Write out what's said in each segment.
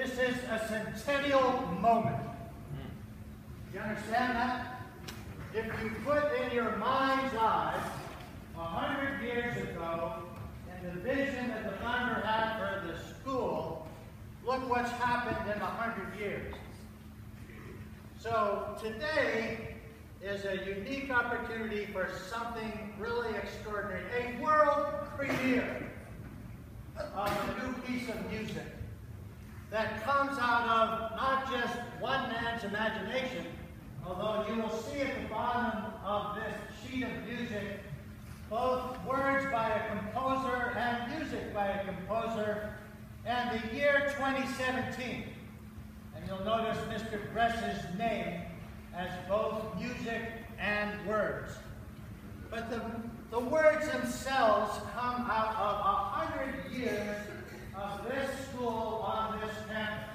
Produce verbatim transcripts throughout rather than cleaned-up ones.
This is a centennial moment. You understand that? If you put in your mind's eye a hundred years ago and the vision that the founder had for the school, look what's happened in a hundred years. So today is a unique opportunity for something really extraordinary, a world premiere of a new piece of music that comes out of not just one man's imagination, although you will see at the bottom of this sheet of music both words by a composer and music by a composer, and the year twenty seventeen. And you'll notice Mister Gress's name as both music and words. But the, the words themselves come out of a hundred years of this school on this campus.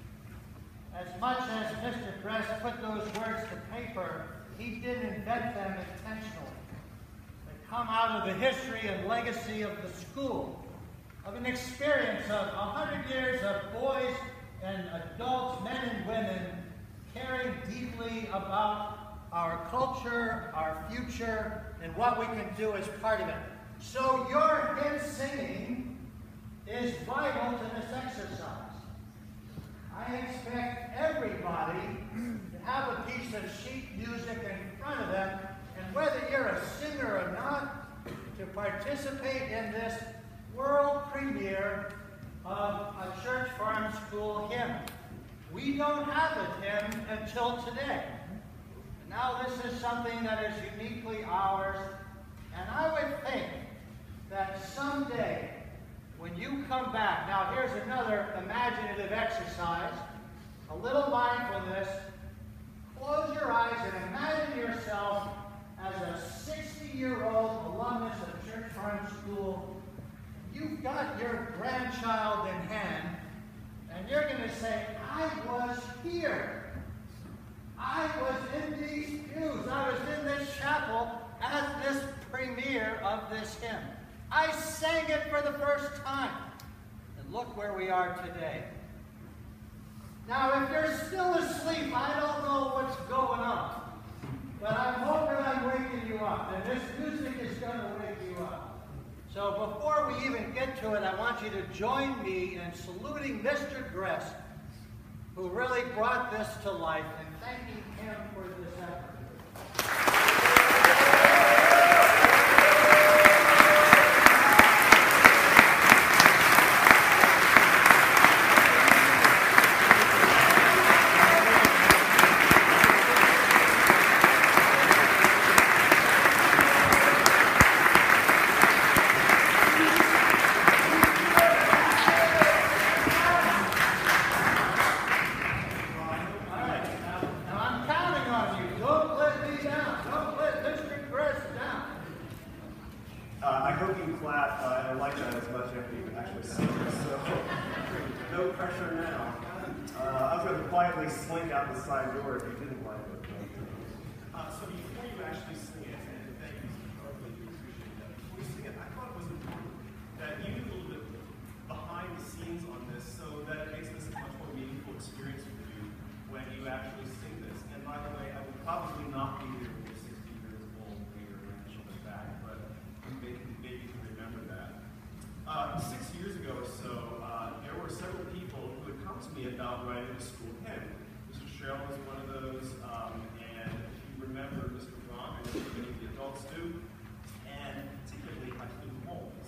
As much as Mister Gress put those words to paper, he didn't invent them intentionally. They come out of the history and legacy of the school, of an experience of a hundred years of boys and adults, men and women, caring deeply about our culture, our future, and what we can do as part of it. So your hymn singing is vital to this exercise. I expect everybody to have a piece of sheet music in front of them, and whether you're a singer or not, to participate in this world premiere of a church farm school hymn. We don't have a hymn until today. Now this is something that is uniquely ours, and I would think that someday when you come back, now here's another imaginative exercise, a little mindfulness. Close your eyes and imagine yourself as a sixty-year-old alumnus of Church Farm School. You've got your grandchild in hand, and you're going to say, I was here. I was in these pews. I was in this chapel at this premiere of this hymn. I sang it for the first time. And look where we are today. Now, if you're still asleep, I don't know what's going on. But I'm hoping I'm waking you up. And this music is going to wake you up. So before we even get to it, I want you to join me in saluting Mister Gress, who really brought this to life, and thanking him for this effort. Slink out the side door if you didn't like it. Uh, so before you actually sing it, and thank you, I really do appreciate that. Before you sing it, I thought it was important that you do a little bit behind the scenes on this so that it makes this a much more meaningful experience for you when you actually sing this. And by the way, I will probably not be here when you're sixty years old when your grandchildren back, but maybe, maybe you can remember that. Uh, six years ago or so, uh, there were several people who had come to me about writing a school hymn. Cheryl was one of those, um, and if you remember Mister Ron, and many of the adults do, and particularly Hakeem Holmes,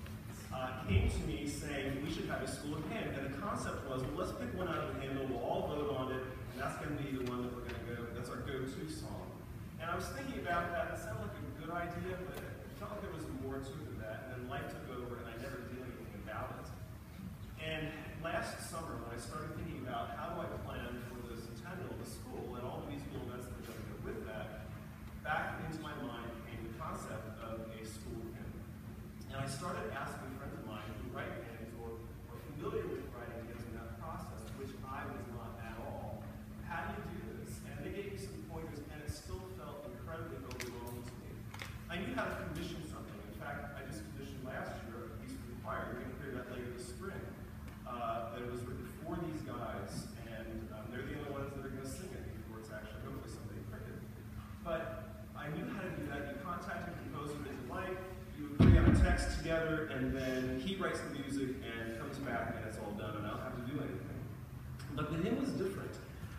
uh, came to me saying we should have a school hymn, and the concept was, well, let's pick one out of the hymnal, we'll all vote on it, and that's going to be the one that we're going to go, that's our go-to song. And I was thinking about that, it sounded like a good idea, but it felt like there was more to it than that, and then life took over, and I never did anything about it. And last summer, when I started thinking about how do I plan for the centennial of the school and all the musical events that are going to go with that, back into my mind came the concept of a school hymn. And I started asking friends of mine who write hymns or are familiar with writing hymns in that process, which I was not at all. How do you do this? And they gave me some pointers, and it still felt incredibly overwhelming to me. I knew how to commission something. In fact, I just commissioned last year a piece for the choir. You're going to hear that later this spring. Uh, that was written for these guys. text together, and then he writes the music and comes back, and it's all done, and I don't have to do anything. But the hymn was different.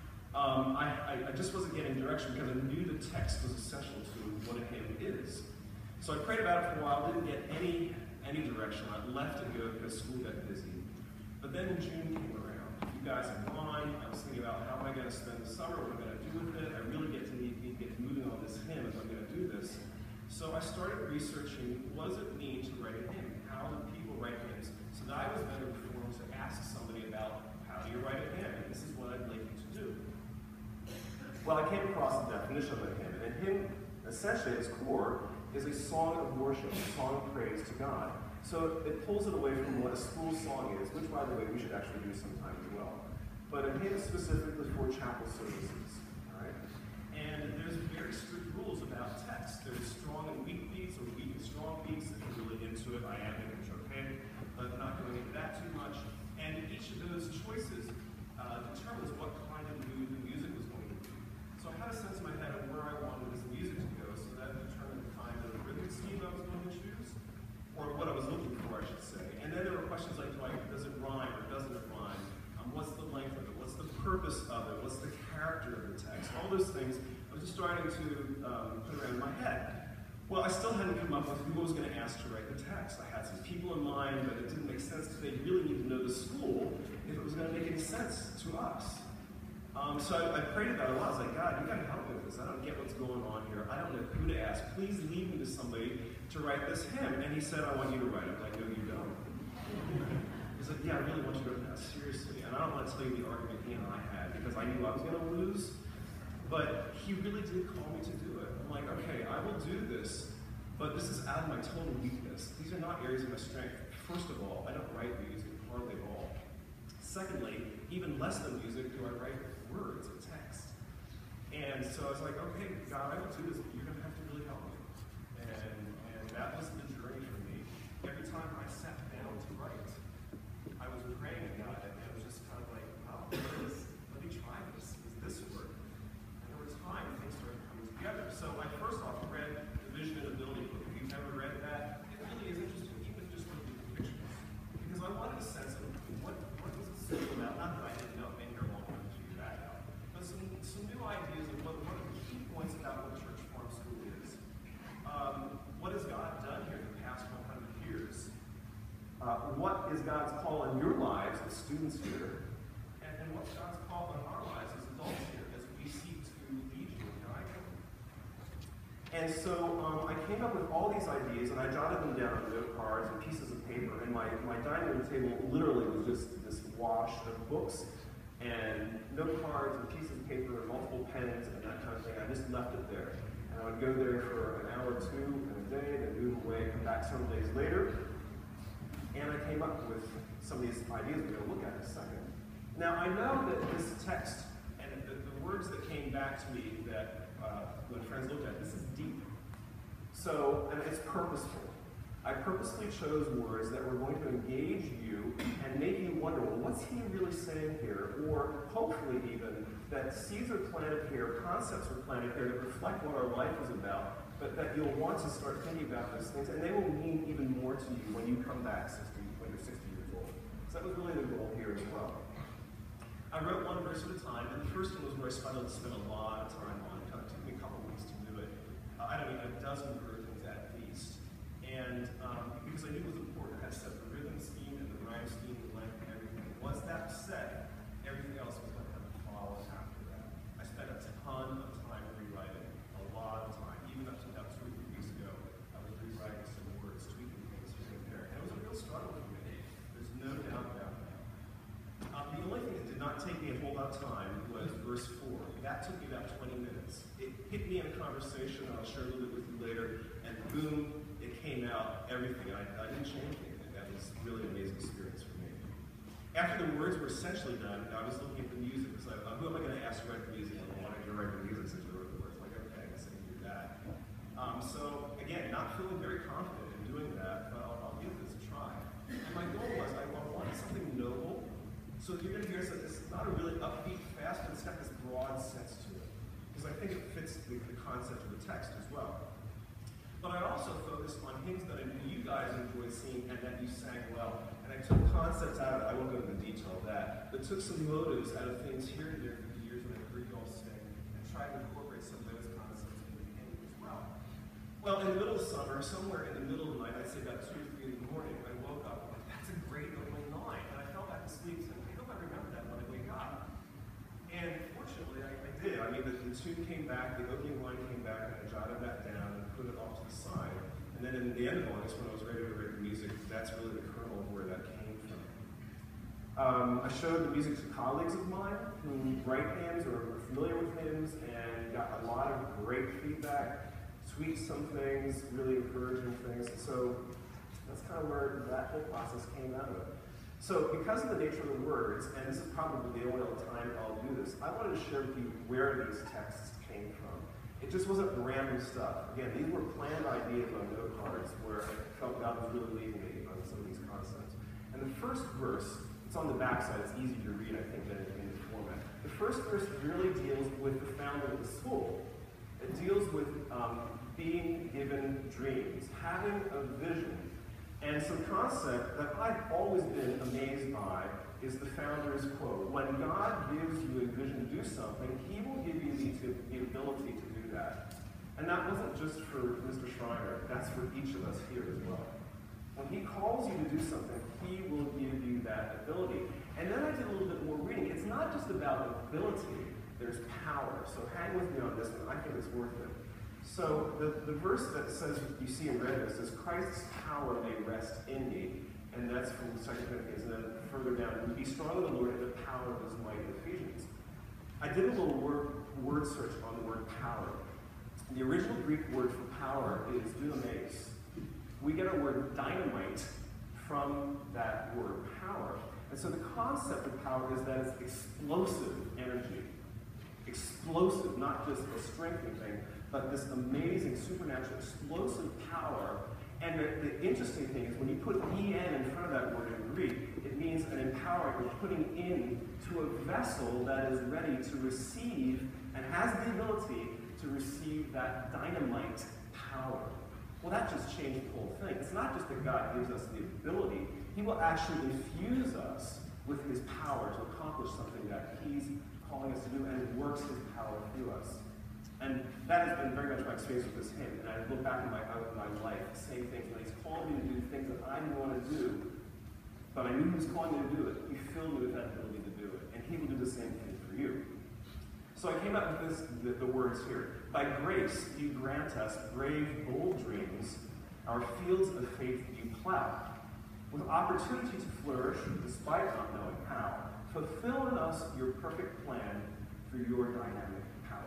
Um, I, I, I just wasn't getting direction because I knew the text was essential to what a hymn is. So I prayed about it for a while, didn't get any any direction. I left it go because school got busy. But then June came around. You guys had gone. I was thinking about how am I going to spend the summer, what am I going to do with it. I really get to need, need to get moving on this hymn if I'm going to do this. So I started researching what does it mean to write a hymn? How do people write hymns? So that I was better informed to ask somebody about how do you write a hymn? And this is what I'd like you to do. Well, I came across the definition of a hymn. And a hymn, essentially, at its core, is a song of worship, a song of praise to God. So it pulls it away from what a school song is, which, by the way, we should actually do sometime as well. But a hymn is specifically for chapel services. All right? And there's very strict rules about text. There's strong and weak beats, or weak and strong beats. If you're really into it, I am, it's okay. But I'm not going into that too much. And each of those choices uh, determines what kind of mood the music was going to be. So I had a sense in my head of where I wanted this music to go, so that determined the kind of rhythm scheme I was going to choose, or what I was looking for, I should say. And then there were questions like, do I, does it rhyme or doesn't it rhyme? Um, what's the length of it? What's the purpose of it? What's the character of the text? All those things I was just starting to um, put around in my head. Well, I still hadn't come up with who I was going to ask to write the text. I had some people in mind, but it didn't make sense because they really need to know the school if it was going to make any sense to us. Um, so I, I prayed about it a lot. I was like, God, you got to help me with this. I don't get what's going on here. I don't know who to ask. Please lead me to somebody to write this hymn. And he said, I want you to write it. I'm like, no, you don't. He's like, yeah, I really want you to write that, seriously. And I don't want to tell you the argument he and I had because I knew I was going to lose. But he really did call me to do it. I'm like, okay, I will do this, but this is out of my total weakness. These are not areas of my strength. First of all, I don't write music, hardly at all. Secondly, even less than music do I write words and text. And so I was like, okay, God, I will do this, but you're going to have to really help me. And, and that was the journey for me. Every time I sat down to write, I was praying to God, and it was just kind of like, wow, let me try this. Does this work? And over time, things started coming together. So I first off read the Vision and Ability book. If you've never read that, it really is interesting, even if just looking at the pictures. Because I wanted a sense of what, what was the school about. Not that I didn't know, been here a long time to figure that out. But some, some new ideas of what one of the key points about what church farm school is. Um, what has God done here in the past one hundred years? Uh, what is God's call in your lives as students here? And, and what's God's call in our lives as adults here as we seek to lead you and guide you? And so um, I came up with all these ideas, and I jotted them down on note cards and pieces of paper, and my, my dining room table literally was just this wash of books and note cards and pieces of paper and multiple pens and that kind of thing. I just left it there. And I would go there for an hour or two in a day, then move away, come back several days later, and I came up with some of these ideas we're going to look at in a second. Now, I know that this text and the, the words that came back to me that uh, when friends looked at, this is deep. So, and it's purposeful. I purposely chose words that were going to engage you and make you wonder, well, what's he really saying here? Or hopefully even that seeds are planted here, concepts are planted here that reflect what our life is about, but that you'll want to start thinking about those things, and they will mean even more to you when you come back sixty, when you're sixty years old. So that was really the goal here as well. I wrote one verse at a time, and the first one was where I spent, spent a lot of time on. It kind of took me a couple weeks to do it. Uh, I don't know, a dozen versions at least. And um, because I knew it was important, I had to set the rhythm scheme and the rhyme scheme, the length, and everything. Once that was set, everything else was going to kind of follow after that. I spent a ton of time rewriting, a lot of time. Even up to about two or three weeks ago, I was rewriting some words, tweaking things here and there. And it was a real struggle for me. There's no doubt about that. Um, the only thing that did not take me a whole lot of time was verse four. That took me about twenty minutes. It hit me in a conversation, and I'll share a little bit with you later, and boom, it came out, everything. I, I didn't change anything. That was really an amazing experience for me. After the words were essentially done, I was looking at the music. It's like, uh, who am I going to ask to write the music? I wanted to write the music since you wrote the words. Like, okay, I guess I can do that. Um, so, again, not feeling very confident in doing that, but I'll, I'll give this a try. And my goal was, I wanted something noble. So you're going to hear that it's not a really upbeat, fast, but it's got this broad sense to it. Because I think it fits the, the concept of the text as well. But I also focused on hymns that I knew you guys enjoyed singing and that you sang well. And I took concepts out of it, I won't go into the detail of that, but took some motives out of things here and there through the years when I heard you all sing and tried to incorporate some of those concepts into the hymn as well. Well, in the middle of summer, somewhere in the middle of the night, I'd say about two or three in the morning, I woke up like, that's a great opening line. And I fell back to sleep saying, I hope I remember that when I wake up. And fortunately, I, I did. I mean, the, the tune came back, the opening line came back, and I jotted that down and put it off to the side. And then in the end of August, when I was ready to write the music, that's really the kernel of where that came from. Um, I showed the music to colleagues of mine who write hymns or are familiar with hymns and got a lot of great feedback, tweaked some things, really encouraging things. So that's kind of where that whole process came out of it. So because of the nature of the words, and this is probably the only time I'll do this, I wanted to share with you where these texts came from. It just wasn't random stuff. Again, these were planned ideas on note cards where I felt God was really leading me on some of these concepts. And the first verse, it's on the back side, it's easy to read, I think, than in the format. The first verse really deals with the founder of the school. It deals with um, being given dreams, having a vision. And some concept that I've always been amazed by is the founder's quote. When God gives you a vision to do something, he will give you the, the ability to do that. And that wasn't just for Mister Schreiner, that's for each of us here as well. When he calls you to do something, he will give you that ability. And then I did a little bit more reading. It's not just about ability, there's power. So hang with me on this one, I think it's worth it. So the, the verse that says, you see in red, it says, Christ's power may rest in me. And that's from Second Corinthians. And then further down, be strong in the Lord and the power of his might in Ephesians. I did a little word, word search on the word power. The original Greek word for power is dunamis. We get our word dynamite from that word power. And so the concept of power is that it's explosive energy. Explosive, not just a strengthening thing, but this amazing, supernatural, explosive power. And the, the interesting thing is when you put en in front of that word in Greek, it means an empowering, or putting in to a vessel that is ready to receive and has the ability to receive that dynamite power. Well, that just changed the whole thing. It's not just that God gives us the ability, he will actually infuse us with his power to accomplish something that he's calling us to do, and it works his power through us. And that has been very much my experience with this hymn. And I look back in my, in my life, same things. When he's called me to do things that I didn't want to do, but I knew he was calling me to do it, he filled me with that ability to do it. And he will do the same thing for you. So I came up with this, the, the words here. By grace you grant us brave, bold dreams, our fields of faith you plow. With opportunity to flourish, despite not knowing how, fulfill in us your perfect plan through your dynamic power.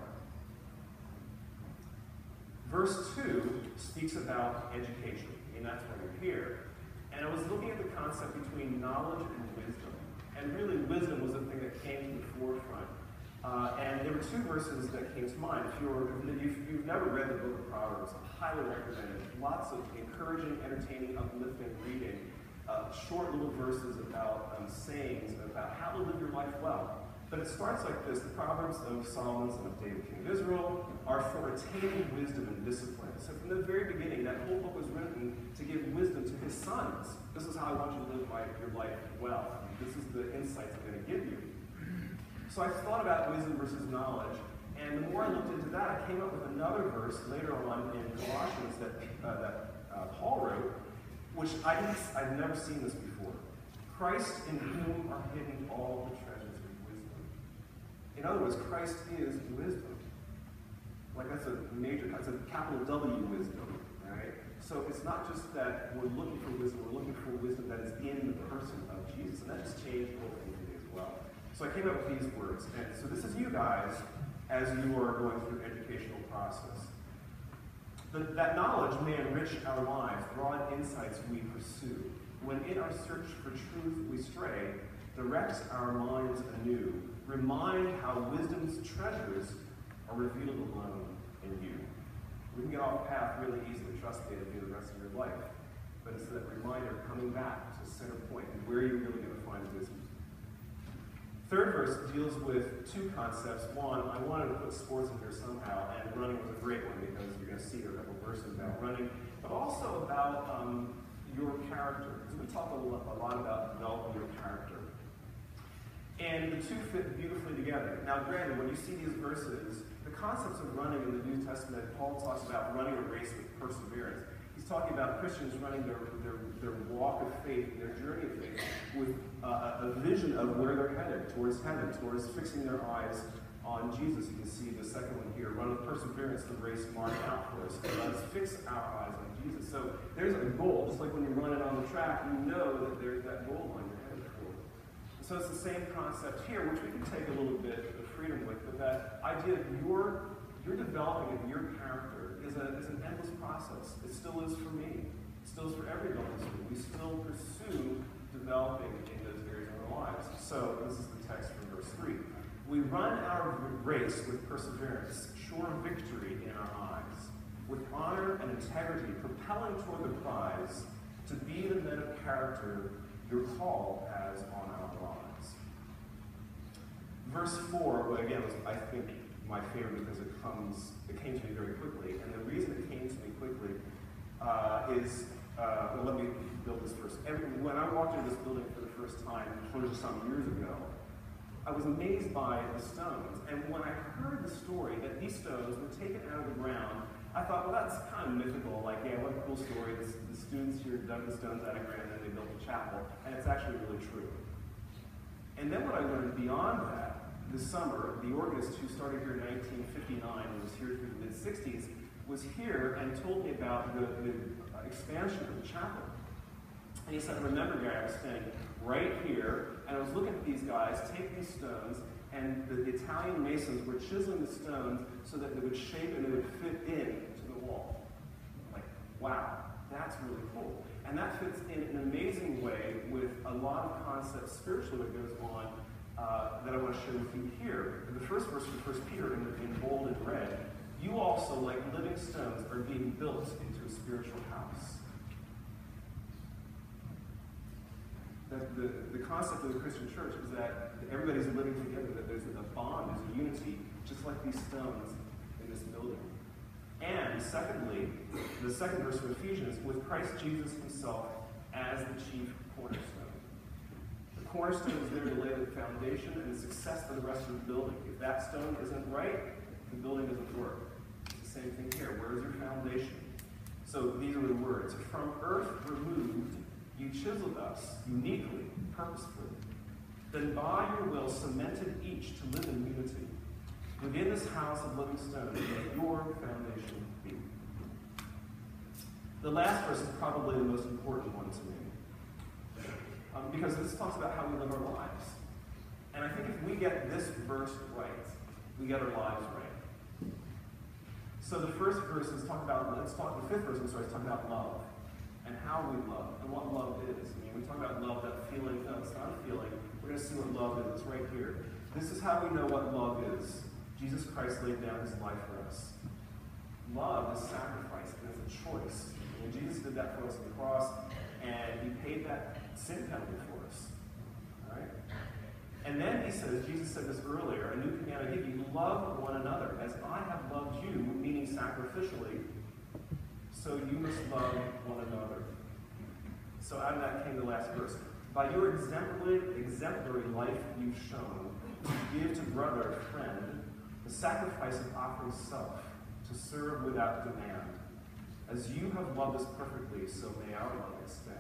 Verse two speaks about education, and that's why you're here. And I was looking at the concept between knowledge and wisdom. And really, wisdom was the thing that came to the forefront. Uh, and there were two verses that came to mind. If, you're, if you've never read the book of Proverbs, I highly recommend it. Lots of encouraging, entertaining, uplifting reading. Uh, short little verses about um, sayings, about how to live your life well. But it starts like this. The Proverbs of Solomon, son of David, king of Israel, are for attaining wisdom and discipline. So from the very beginning, that whole book was written to give wisdom to his sons. This is how I want you to live my, your life well. This is the insights I'm going to give you. So I thought about wisdom versus knowledge, and the more I looked into that, I came up with another verse later on in Colossians that, uh, that uh, Paul wrote, which I didn't, I've never seen this before. Christ in whom are hidden all the treasures of wisdom. In other words, Christ is wisdom. Like that's a major, that's a capital W wisdom, right? So it's not just that we're looking for wisdom, we're looking for wisdom that is in the person of Jesus. And that just changed the whole thing for me as well. So I came up with these words. And so this is you guys as you are going through the educational process. That, that knowledge may enrich our lives, broad insights we pursue. When in our search for truth we stray, direct our minds anew, remind how wisdom's treasures are revealed alone in you. We can get off path really easily, trust me, to do the rest of your life. But it's that reminder coming back to a center point and where you're really going to find wisdom. Third verse verse deals with two concepts. One, I wanted to put sports in here somehow, and running was a great one because you're going to see a couple verses about running, but also about um, your character. Because we talk a lot, a lot about developing your character. And the two fit beautifully together. Now, granted, when you see these verses, the concepts of running in the New Testament, Paul talks about running a race with perseverance. He's talking about Christians running their, their, their walk of faith, their journey of faith, with uh, a vision of where they're headed, towards heaven, towards fixing their eyes on Jesus. You can see the second one here, run with perseverance the race marked out for us. Let us fix our eyes on Jesus. So there's a goal, just like when you're running on the track, you know that there's that goal line you're headed for. So it's the same concept here, which we can take a little bit of freedom with, but that idea of your, your developing of your character is, a, is an endless process. It still is for me. It still is for everybody. We still pursue developing in those areas of our lives. So this is the text from verse three. We run our race with perseverance, sure of victory in our eyes, with honor and integrity, propelling toward the prize, to be the men of character your call has on our lives. Verse four, well, again, was, I think, my favorite because it comes, it came to me very quickly. And the reason it came to me quickly uh, is, uh, well, let me build this first. Every, when I walked into this building for the first time, hundreds of some years ago, I was amazed by the stones. And when I heard the story that these stones were taken out of the ground, I thought, well, that's kind of mythical. Like, yeah, what a cool story. The, the students here dug the stones out of the ground and then they built a chapel. And it's actually really true. And then what I learned beyond that, this summer, the organist who started here in nineteen fifty-nine and was here through the mid sixties, was here and told me about the, the expansion of the chapel. And he said, I remember, Gary, I was standing right here, and I was looking at these guys take these stones, and the, the Italian masons were chiseling the stones so that they would shape and they would fit into the wall. Like, wow, that's really cool. And that fits in an amazing way with a lot of concepts spiritually that goes on uh, that I want to share with you here. In the first verse of First Peter, in, in bold and red, you also, like living stones, are being built into a spiritual house. That the, the concept of the Christian church is that everybody's living together, that there's a bond, there's a unity, just like these stones in this building. And secondly, the second verse of Ephesians, with Christ Jesus himself as the chief cornerstone. The cornerstone is there to lay the foundation and the success for the rest of the building. If that stone isn't right, the building doesn't work. It's the same thing here. Where is your foundation? So these are the words. From earth removed, you chiseled us uniquely, purposefully. Then by your will cemented each to live in unity. Within this house of living stones, let your foundation be. The last verse is probably the most important one to me. Um, because this talks about how we live our lives. And I think if we get this verse right, we get our lives right. So the first verse is talking about, let's talk, the fifth verse, I'm sorry, is talking about love. And how we love, and what love is. I mean, we talk about love, that feeling. No, it's not a feeling. We're going to see what love is. It's right here. This is how we know what love is. Jesus Christ laid down his life for us. Love is sacrifice, and it's a choice. And Jesus did that for us on the cross, and he paid that sin penalty for us. All right? And then he says, Jesus said this earlier, a new command I give you, love one another. As I have loved you, meaning sacrificially, so you must love one another. So out of that came the last verse. By your exemplary, exemplary life you've shown, to give to brother, friend, the sacrifice of offering self, to serve without demand. As you have loved us perfectly, so may our love extend.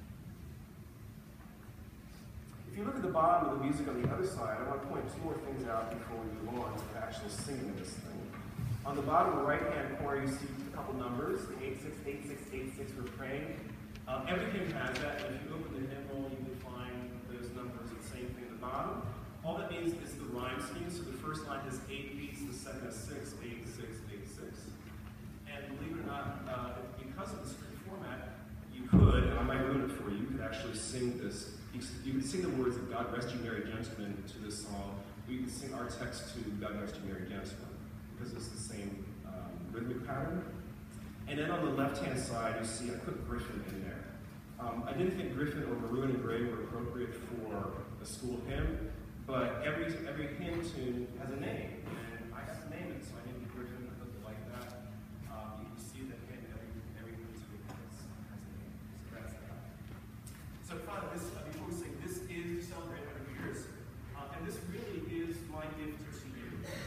If you look at the bottom of the music on the other side, I want to point two more things out before we move on to actually singing this thing. On the bottom right-hand corner, you see a couple numbers, the eight six eight six eight six Refrain. Um, everything has that, and if you open the hymn roll, you can find those numbers, the same thing at the bottom. All that means is the rhyme scheme, so the first line has eight beats, the second has six, eight, six, eight, six. And believe it or not, uh, because of the strict format, you could, and I might ruin it for you, you could actually sing this. You, you could sing the words of God Rest You Merry Gentlemen to this song, or you could sing our text to God Rest You Merry Gentlemen, because it's the same um, rhythmic pattern. And then on the left-hand side, you see I put Griffin in there. Um, I didn't think Griffin or Maroon and Gray were appropriate for a school hymn, but every every hymn tune has a name, and I have to name it, so I named the version of it like that. Um, you can see that hymn, every every hymn tune has, has a name. So that's that. So finally, this uh, before we sing, this is to celebrate one hundred years, uh, and this really is my gift to you.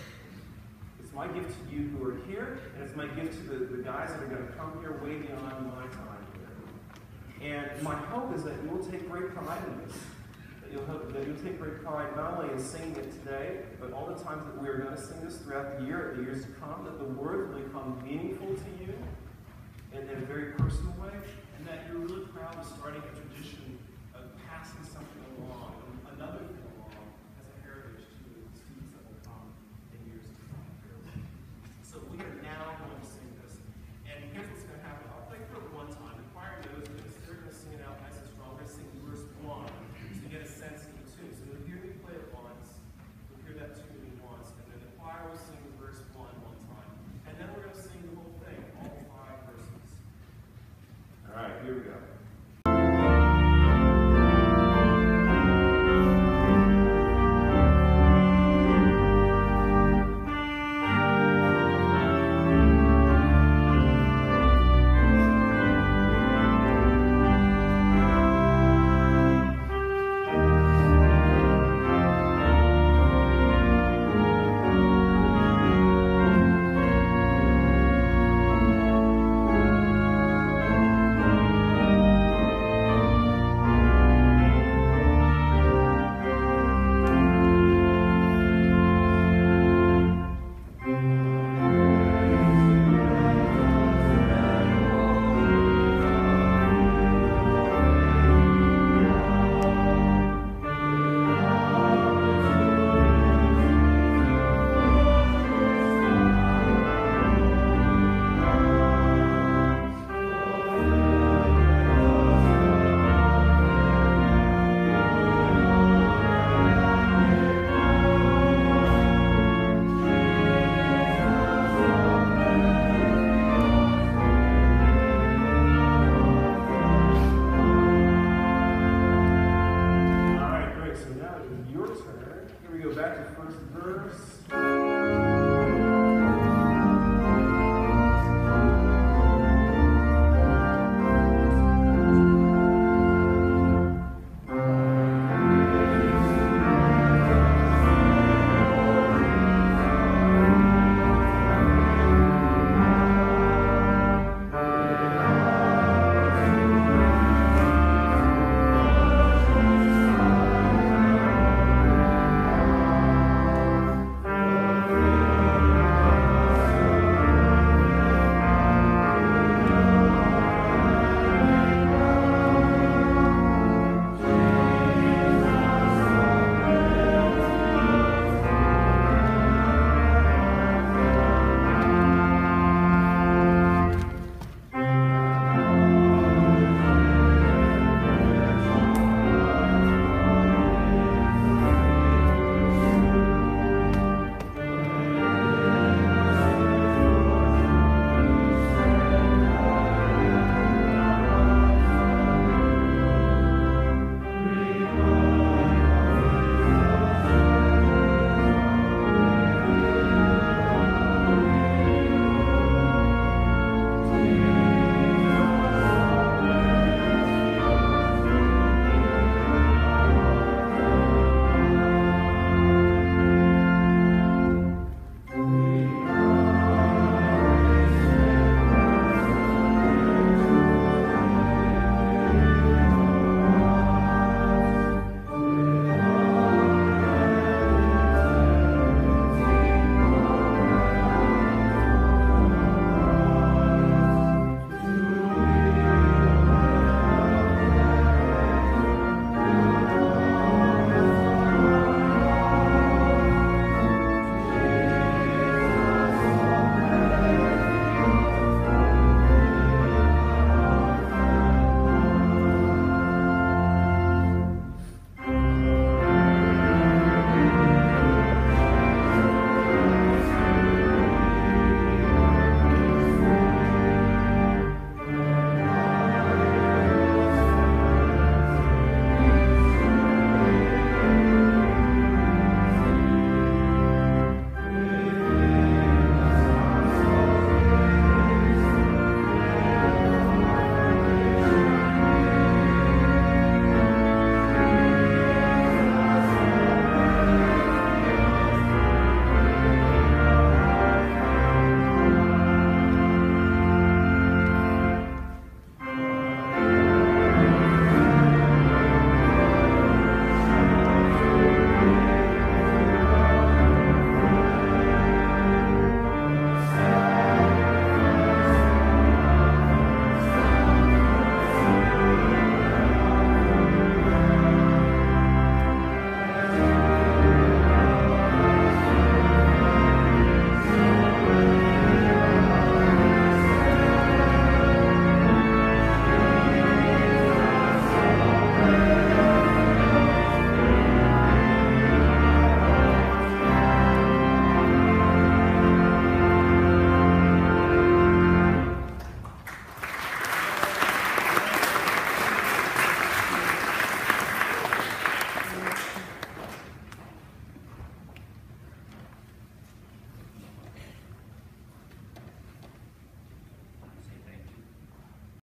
It's my gift to you who are here, and it's my gift to the, the guys that are going to come here way beyond my time here. And my hope is that you will take great pride in this. That you'll, hope, that you'll take great pride not only in singing it today, but all the times that we are going to sing this throughout the year, the years to come, that the words will become meaningful to you in, in a very personal way, and that you're really proud of starting a tradition of passing something along, another thing along, as a heritage to the students that will come in years to come. So we are now going to sing this, and here's what's going to happen. I'll play through it one time. The choir knows this. They're going to sing it out nice and strong. We're going to sing verse one, so you get a sense of the tune. So you'll hear me play it once, you'll hear that tune once, and then the choir will sing verse one one time. And then we're going to sing the whole thing, all five verses. All right, here we go. Back to first verse.